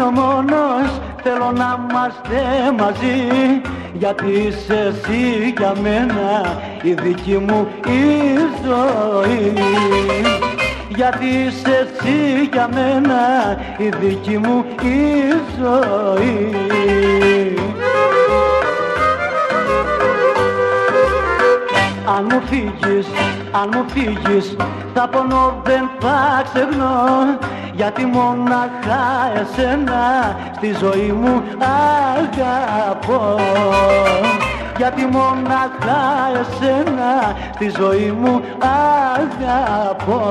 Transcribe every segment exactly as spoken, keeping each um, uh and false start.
μόνος, θέλω να είμαστε μαζί, γιατί είσαι εσύ για μένα η δική μου η ζωή. Γιατί είσαι εσύ για μένα η δική μου η ζωή. Αν μου φύγεις, αν μου φύγεις, θα πονώ δεν θα ξεχνώ, γιατί μονάχα εσένα στη ζωή μου αγαπώ. Γιατί μονάχα εσένα στη ζωή μου αγαπώ.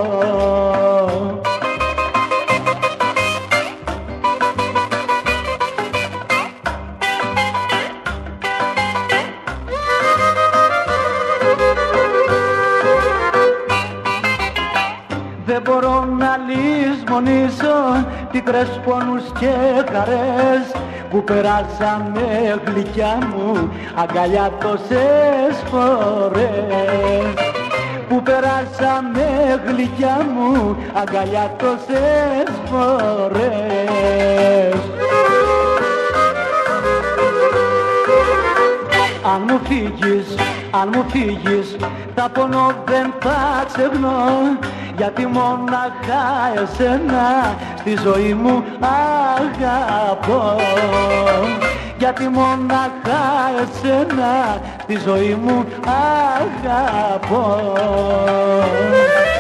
Δεν μπορώ να λησμονήσω πικρές πόνους και χαρές που περάσαμε γλυκιά μου αγκαλιά τόσες φορές. Που περάσαμε γλυκιά μου αγκαλιά τόσες φορές. Αν μου φύγεις, αν μου φύγεις, θα πονώ δεν θα ξεχνώ, γιατί μονάχα εσένα στη ζωή μου αγαπώ. Γιατί μονάχα εσένα στη ζωή μου αγαπώ.